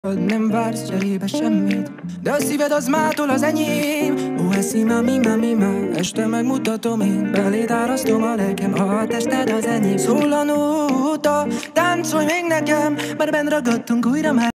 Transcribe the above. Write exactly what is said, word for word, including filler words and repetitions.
Nem vársz cserébe semmit, de a szíved az mától az enyém. Ó, eszi, mami, mami, ma, este megmutatom én. Beléd árasztom a lelkem, ha a tested az enyém. Szól a nóta, táncolj még nekem, mert benn ragadtunk újra már.